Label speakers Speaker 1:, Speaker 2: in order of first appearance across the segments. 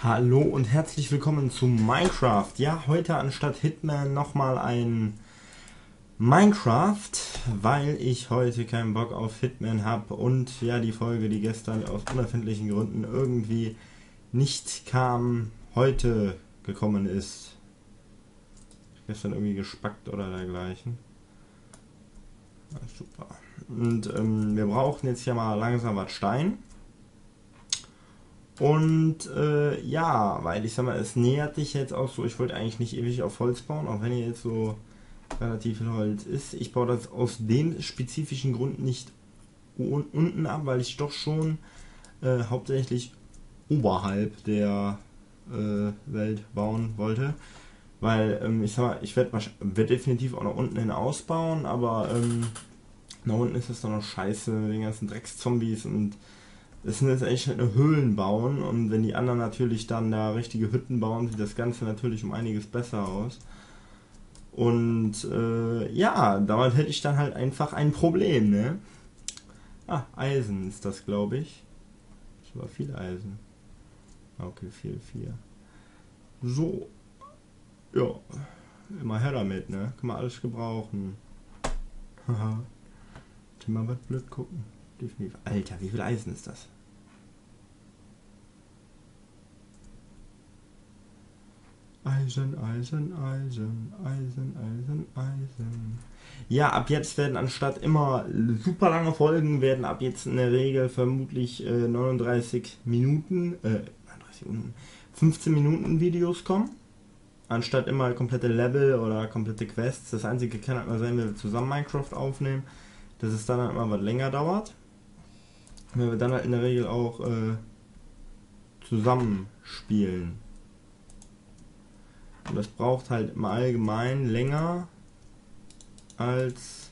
Speaker 1: Hallo und herzlich willkommen zu Minecraft. Ja, heute anstatt Hitman nochmal ein Minecraft, weil ich heute keinen Bock auf Hitman habe und ja, die Folge, die gestern aus unerfindlichen Gründen irgendwie nicht kam, heute gekommen ist. Gestern irgendwie gespackt oder dergleichen. Ja, super. Und wir brauchen jetzt ja mal langsam was Stein. Und ja, weil ich sag mal, es nähert sich jetzt auch so, ich wollte eigentlich nicht ewig auf Holz bauen, auch wenn hier jetzt so relativ viel Holz ist. Ich baue das aus dem spezifischen Grund nicht unten ab, weil ich doch schon hauptsächlich oberhalb der Welt bauen wollte. Weil ich sag mal, ich werde definitiv auch nach unten hin ausbauen, aber nach unten ist es dann noch scheiße mit den ganzen Dreckszombies und es sind jetzt echt eine Höhlen bauen und wenn die anderen natürlich dann da richtige Hütten bauen, sieht das Ganze natürlich um einiges besser aus. Und ja, damit hätte ich dann halt einfach ein Problem, ne? Ah, Eisen ist das, glaube ich. Das war viel Eisen. Okay, viel. So, ja, immer her damit, ne? Kann man alles gebrauchen. Haha. Mal was blöd gucken. Definitiv. Alter, wie viel Eisen ist das? Eisen. Ja, ab jetzt werden anstatt immer super lange Folgen, werden ab jetzt in der Regel vermutlich 39 Minuten, 15 Minuten Videos kommen. Anstatt immer komplette Level oder komplette Quests. Das einzige kann halt mal sein, wenn wir zusammen Minecraft aufnehmen, dass es dann halt mal was länger dauert. Wenn wir dann halt in der Regel auch zusammen spielen. Und das braucht halt im Allgemeinen länger, als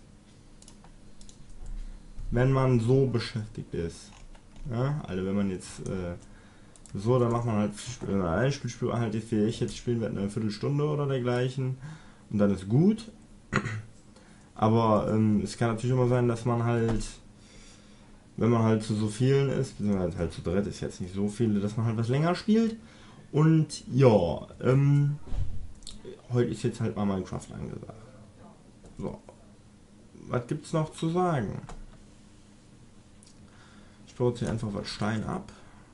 Speaker 1: wenn man so beschäftigt ist. Ja? Also wenn man jetzt so, dann macht man halt, wenn man allein spielt, spielt man halt wie ich jetzt spielen werde, eine Viertelstunde oder dergleichen. Und dann ist gut. Aber es kann natürlich immer sein, dass man halt, wenn man halt zu so vielen ist, beziehungsweise halt zu dritt ist jetzt nicht so viele, dass man halt was länger spielt. Und ja, heute ist jetzt halt mal Minecraft angesagt. So, was gibt's noch zu sagen? Ich baue jetzt hier einfach was Stein ab.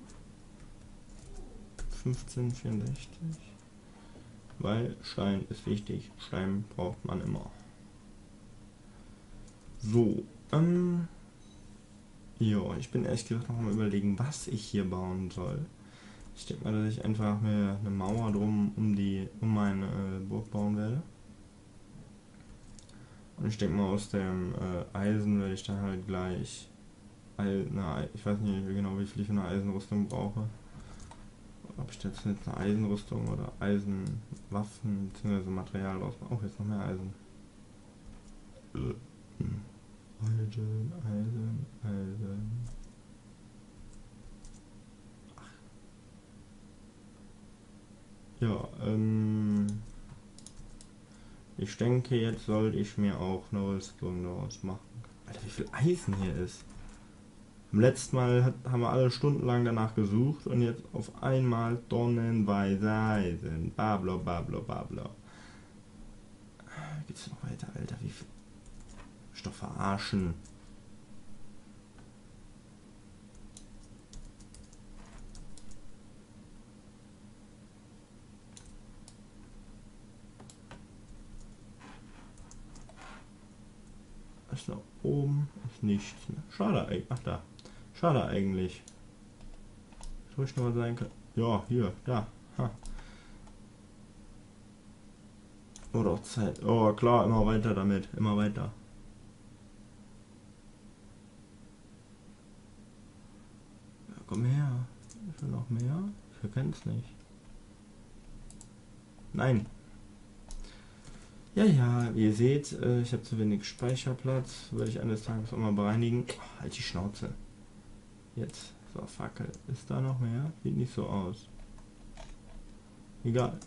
Speaker 1: 1564. Weil Stein ist wichtig. Stein braucht man immer. So, ja, ich bin ehrlich gesagt noch mal überlegen, was ich hier bauen soll. Ich denke mal, dass ich einfach mir eine Mauer drum um meine Burg bauen werde. Und ich denke mal, aus dem Eisen werde ich dann halt gleich ich weiß nicht genau, wie viel ich für eine Eisenrüstung brauche. Ob ich jetzt eine Eisenrüstung oder Eisenwaffen bzw. Material ausmache. Oh, jetzt noch mehr Eisen. Eisen. Ach. Ja, ich denke, jetzt sollte ich mir auch eine Rüstung daraus machen. Alter, wie viel Eisen hier ist. Beim letzten Mal haben wir alle stundenlang danach gesucht und jetzt auf einmal tonnenweise Eisen. Bablo. Geht's noch weiter, Alter? Wie viel? Ich doch verarschen. Was da oben ist nichts. Ne? Schade, ach da. Schade eigentlich. Soll ich noch was sein können? Ja, hier, da. Ha. Oh doch, Zeit. Oh klar, immer weiter damit. Immer weiter. Ja, komm her. Ich will noch mehr. Ich erkenn's nicht. Nein. Ja, wie ihr seht, ich habe zu wenig Speicherplatz. Werde ich eines Tages auch mal bereinigen. Oh, halt die Schnauze. Jetzt. So, Fackel. Ist da noch mehr? Sieht nicht so aus. Egal.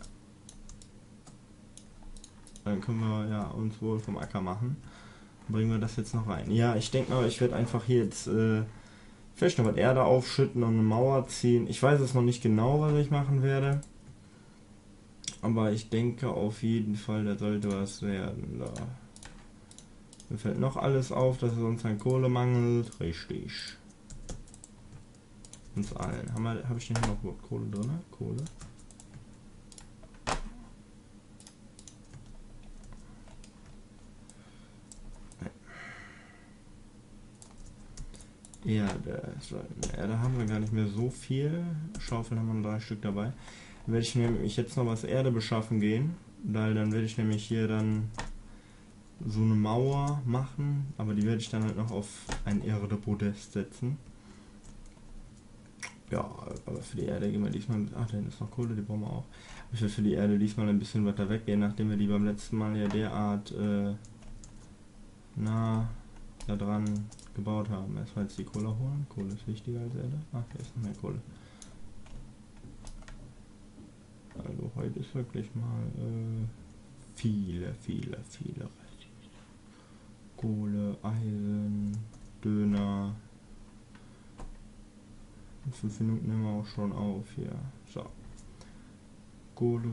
Speaker 1: Dann können wir ja uns wohl vom Acker machen. Bringen wir das jetzt noch rein. Ja, ich denke mal, ich werde einfach hier jetzt Vielleicht noch mit Erde aufschütten und eine Mauer ziehen. Ich weiß es noch nicht genau, was ich machen werde. Aber ich denke auf jeden Fall, da sollte was werden. Da. Mir fällt noch alles auf, dass es uns an Kohle mangelt. Richtig. Uns allen. Habe ich denn hier noch überhaupt Kohle drin? Kohle. Erde. Erde haben wir gar nicht mehr so viel. Schaufeln haben wir noch 3 Stück dabei. Dann werde ich nämlich jetzt noch was Erde beschaffen gehen. Weil dann werde ich nämlich hier dann so eine Mauer machen. Aber die werde ich dann halt noch auf ein Erdepodest setzen. Ja, aber für die Erde gehen wir diesmal... Ach, da hinten ist noch Kohle, die brauchen wir auch. Ich will für die Erde diesmal ein bisschen weiter weggehen, nachdem wir die beim letzten Mal ja derart nah da dran gebaut haben. Erstmal jetzt die Kohle holen. Kohle ist wichtiger als Erde. Ach, hier ist noch mehr Kohle. Also heute ist wirklich mal viele Kohle, Eisen, Döner. In 5 Minuten nehmen wir auch schon auf hier. So. Kohle.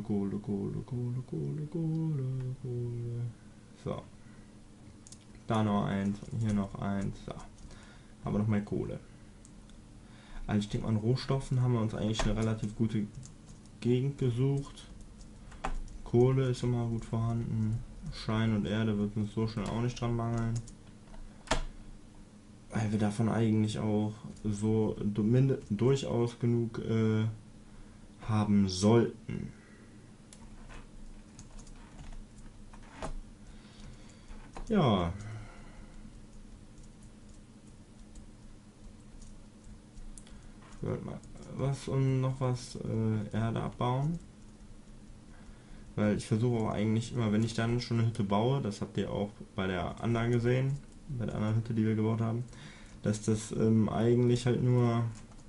Speaker 1: So. Da noch eins und hier noch eins. So. Haben wir noch mehr Kohle. Also ich denke an Rohstoffen haben wir uns eigentlich eine relativ gute Gegend gesucht. Kohle ist immer gut vorhanden. Stein und Erde wird uns so schnell auch nicht dran mangeln. Weil wir davon eigentlich auch so durchaus genug haben sollten. Ja. Ich wollte mal was und noch was Erde abbauen. Weil ich versuche auch eigentlich immer, wenn ich dann schon eine Hütte baue, das habt ihr auch bei der anderen gesehen, bei der anderen Hütte, die wir gebaut haben, dass das eigentlich halt nur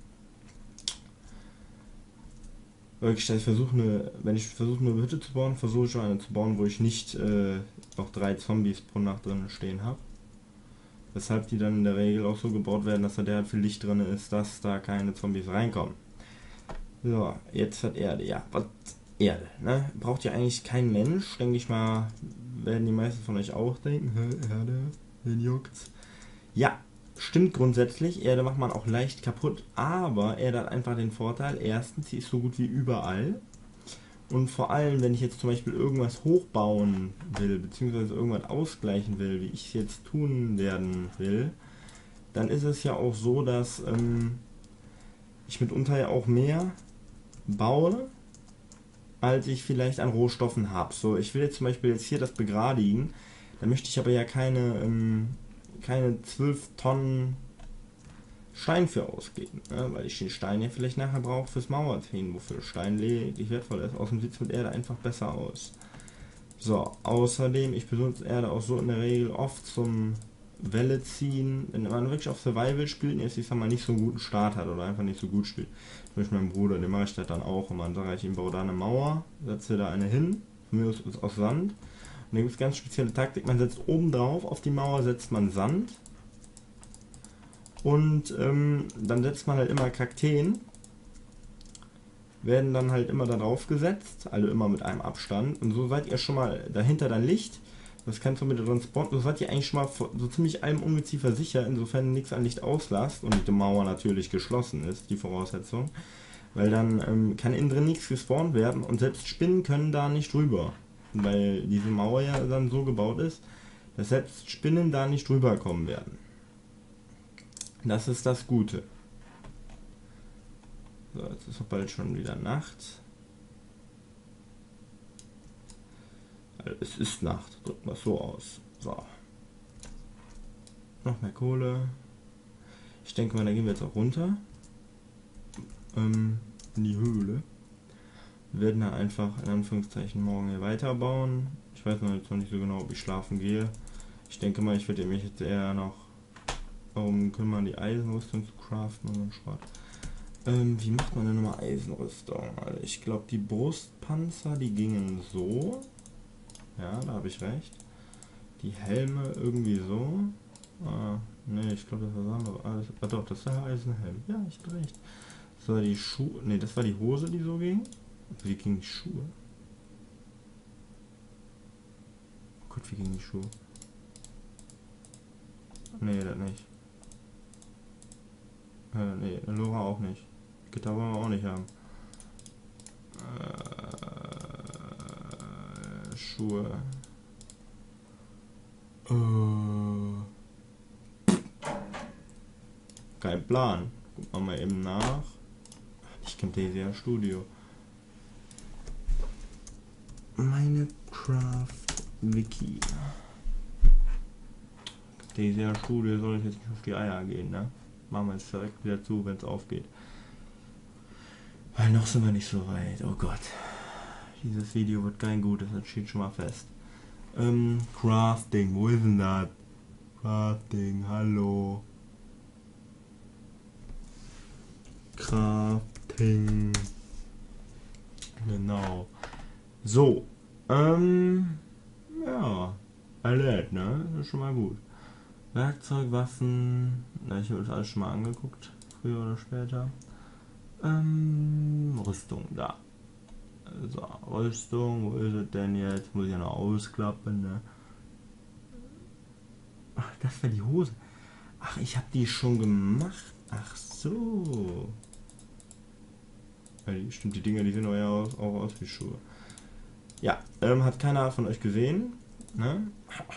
Speaker 1: wirklich, wenn ich versuche eine Hütte zu bauen, versuche ich schon eine zu bauen, wo ich nicht noch 3 Zombies pro Nacht drin stehen habe. Weshalb die dann in der Regel auch so gebaut werden, dass da derart viel Licht drin ist, dass da keine Zombies reinkommen. So, jetzt hat Erde. Ja, was? Erde, ne? Braucht ja eigentlich kein Mensch, denke ich mal, werden die meisten von euch auch denken. Erde, wen juckt's? Ja, stimmt grundsätzlich. Erde macht man auch leicht kaputt, aber Erde hat einfach den Vorteil, erstens, sie ist so gut wie überall. Und vor allem, wenn ich jetzt zum Beispiel irgendwas hochbauen will, beziehungsweise irgendwas ausgleichen will, wie ich es jetzt tun werden will, dann ist es ja auch so, dass ich mitunter ja auch mehr baue, als ich vielleicht an Rohstoffen habe. So, ich will jetzt zum Beispiel hier das begradigen, da möchte ich aber ja keine 12 Tonnen Stein für ausgeben, ne? Weil ich den Stein ja vielleicht nachher brauche fürs Mauerziehen, wofür Stein lediglich wertvoll ist. Außerdem sieht es mit Erde einfach besser aus. So, außerdem, ich benutze Erde auch so in der Regel oft zum Welle ziehen, wenn man wirklich auf Survival spielt und jetzt, ich sag mal, nicht so einen guten Start hat oder einfach nicht so gut spielt. Zum Beispiel mein Bruder, den mache ich das dann auch immer. Dann sage ich ihm, baue da eine Mauer, setze da eine hin, von mir aus Sand. Und da gibt es ganz spezielle Taktik, man setzt oben drauf, auf die Mauer setzt man Sand. Und dann setzt man halt immer Kakteen, werden dann halt immer da drauf gesetzt, also immer mit einem Abstand. Und so seid ihr schon mal dahinter dann Licht. Das kannst du mit drin spawnen. So seid ihr eigentlich schon mal so ziemlich allem Ungeziefer sicher, insofern nichts an Licht auslasst und die Mauer natürlich geschlossen ist, die Voraussetzung. Weil dann kann innen drin nichts gespawnt werden und selbst Spinnen können da nicht rüber. Weil diese Mauer ja dann so gebaut ist, dass selbst Spinnen da nicht rüberkommen werden. Das ist das Gute. So, jetzt ist auch bald schon wieder Nacht. Also es ist Nacht, drücken wir es so aus. So. Noch mehr Kohle. Ich denke mal, da gehen wir jetzt auch runter. In die Höhle. Wir werden dann einfach in Anführungszeichen morgen hier weiterbauen. Ich weiß noch jetzt noch nicht so genau, ob ich schlafen gehe. Ich denke mal, ich werde mich jetzt eher noch darum kümmern, die Eisenrüstung zu craften und so ein Schrott. Wie macht man denn nochmal Eisenrüstung? Also ich glaube, die Brustpanzer, die gingen so. Ja, da habe ich recht. Die Helme irgendwie so. Ne, ich glaube, das war was anderes. Ah, doch, das war Eisenhelm. Ja, ich hatte recht. Das war die Schuhe. Ne, das war die Hose, die so ging. Wie gingen die Schuhe? Oh Gott, wie gingen die Schuhe? Ne, das nicht. Ne, Lora auch nicht. Gitarre wollen wir auch nicht haben. Schuhe. Kein Plan. Gucken wir mal eben nach. Ich kenne Daisy Studio. Minecraft Wiki. Daisy Studio soll ich jetzt nicht auf die Eier gehen, ne? Machen wir jetzt direkt wieder zu, wenn es aufgeht. Weil noch sind wir nicht so weit. Oh Gott. Dieses Video wird kein gutes, das steht schon mal fest. Crafting, wo ist denn das? Crafting, hallo. Crafting. Genau. So. Ja. Alert, ne? Das ist schon mal gut. Werkzeug, Waffen. Na, ich habe das alles schon mal angeguckt. Früher oder später. Rüstung, da. So, Rüstung, wo ist es denn jetzt? Muss ich ja noch ausklappen, ne? Ach, das war die Hose. Ach, ich habe die schon gemacht. Ach so. Ja, stimmt, die Dinger, die sehen auch aus wie Schuhe. Ja, hat keiner von euch gesehen. Ne?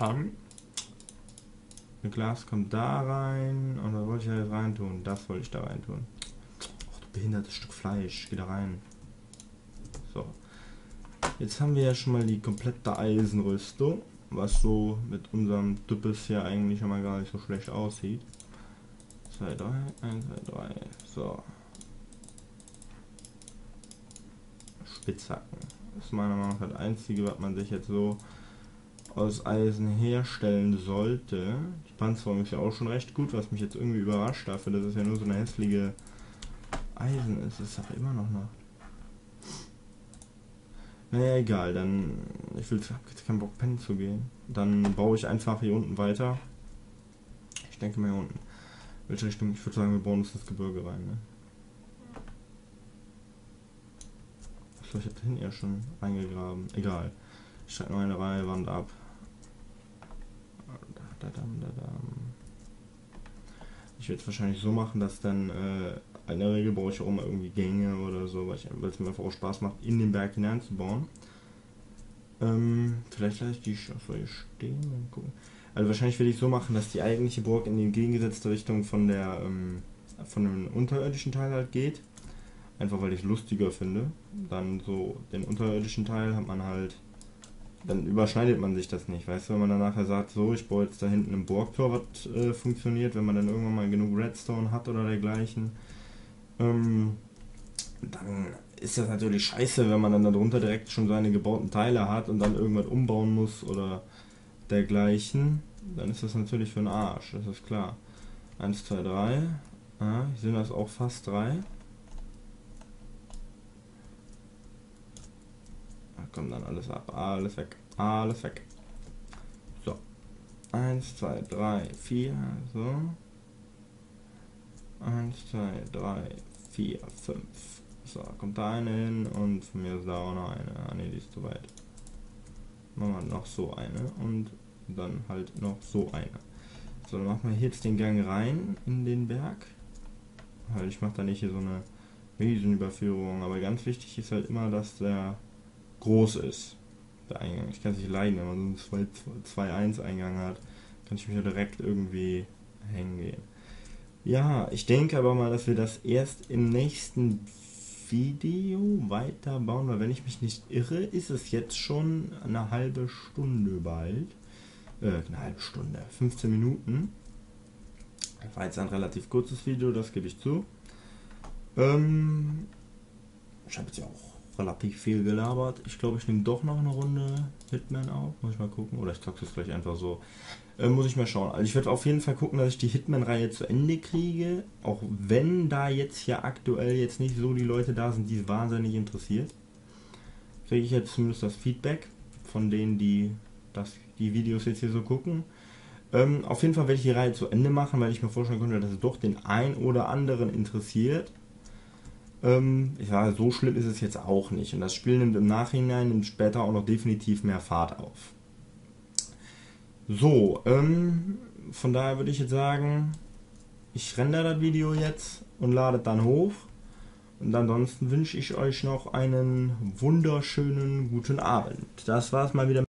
Speaker 1: Ein Glas kommt da rein. Und was wollte ich da jetzt reintun? Das wollte ich da reintun. Ach, du behindertes Stück Fleisch. Geh da rein. So. Jetzt haben wir ja schon mal die komplette Eisenrüstung. Was so mit unserem Düppes hier eigentlich schon mal gar nicht so schlecht aussieht. 2, 3, 1, 2, 3. So. Spitzhacken. Das ist meiner Meinung nach das einzige, was man sich jetzt so aus Eisen herstellen sollte. Die Panzerung ist ja auch schon recht gut, was mich jetzt irgendwie überrascht dafür, dass es ja nur so eine hässliche Eisen ist. Es ist aber immer noch Nacht. Naja, egal, dann. Ich hab jetzt keinen Bock, pennen zu gehen. Dann baue ich einfach hier unten weiter. Ich denke mal hier unten. Welche Richtung? Ich würde sagen, wir bauen uns ins Gebirge rein, ne? Achso, ich hab da hinten ja schon reingegraben. Egal. Ich schreibe noch eine Reihe Wand ab. Ich werde es wahrscheinlich so machen, dass dann in der Regel brauche ich auch immer irgendwie Gänge oder so, weil es mir einfach auch Spaß macht, in den Berg hineinzubauen. Vielleicht lasse ich die hier stehen und gucken. Also wahrscheinlich werde ich so machen, dass die eigentliche Burg in die entgegengesetzte Richtung von dem unterirdischen Teil halt geht. Einfach weil ich es lustiger finde. Dann so den unterirdischen Teil hat man halt. Dann überschneidet man sich das nicht, weißt du, wenn man dann nachher sagt, so, ich baue jetzt da hinten ein Burgtor, was funktioniert, wenn man dann irgendwann mal genug Redstone hat oder dergleichen, dann ist das natürlich scheiße, wenn man dann darunter direkt schon seine gebauten Teile hat und dann irgendwas umbauen muss oder dergleichen, dann ist das natürlich für den Arsch, das ist klar. 1, 2, 3, sind das auch fast 3. Kommt dann alles ab, alles weg, alles weg. So, 1, 2, 3, 4, so. 1, 2, 3, 4, 5. So, kommt da eine hin und von mir ist da auch noch eine. Ah ne, die ist zu weit. Machen wir noch so eine und dann halt noch so eine. So, dann machen wir jetzt den Gang rein in den Berg. Halt, ich mache da nicht hier so eine Riesenüberführung, aber ganz wichtig ist halt immer, dass der groß ist, der Eingang. Ich kann es nicht leiden, wenn man so einen 2-1 Eingang hat, kann ich mich ja direkt irgendwie hängen gehen. Ja, ich denke aber mal, dass wir das erst im nächsten Video weiterbauen, weil wenn ich mich nicht irre, ist es jetzt schon eine halbe Stunde bald. Eine halbe Stunde, 15 Minuten. Das war jetzt ein relativ kurzes Video, das gebe ich zu. Ich habe jetzt ja auch relativ viel gelabert. Ich glaube, ich nehme doch noch eine Runde Hitman auf. Muss ich mal gucken. Oder ich zock's jetzt gleich einfach so. Muss ich mal schauen. Also ich werde auf jeden Fall gucken, dass ich die Hitman-Reihe zu Ende kriege. Auch wenn da jetzt hier aktuell jetzt nicht so die Leute da sind, die es wahnsinnig interessiert. Kriege ich jetzt zumindest das Feedback von denen, die die Videos jetzt hier so gucken. Auf jeden Fall werde ich die Reihe zu Ende machen, weil ich mir vorstellen könnte, dass es doch den einen oder anderen interessiert. Ja, so schlimm ist es jetzt auch nicht. Und das Spiel nimmt im Nachhinein, nimmt später auch noch definitiv mehr Fahrt auf. So, von daher würde ich jetzt sagen, ich rendere das Video jetzt und lade es dann hoch. Und ansonsten wünsche ich euch noch einen wunderschönen guten Abend. Das war's mal wieder.